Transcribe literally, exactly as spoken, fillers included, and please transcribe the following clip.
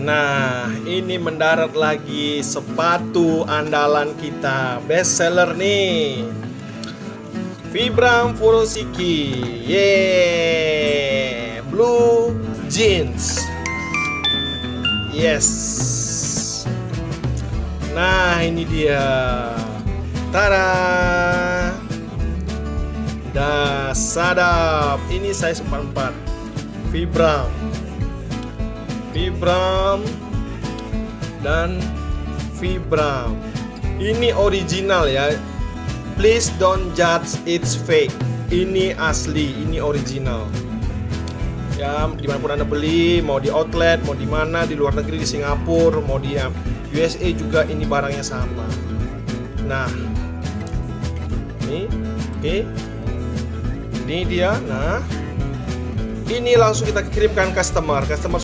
Nah, ini mendarat lagi sepatu andalan kita, best seller nih, Vibram Furoshiki, yeay, blue jeans, yes. Nah, ini dia, tada, dah sadap. Ini size empat puluh empat, Vibram. Vibram dan Vibram. Ini original ya. Please don't judge it's fake. Ini asli, ini original. Ya, dimanapun Anda beli, mau di outlet, mau di mana, di luar negeri, di Singapura, mau di U S A juga ini barangnya sama. Nah, ini, oke, okay. Ini dia. Nah, ini langsung kita kirimkan customer. Customer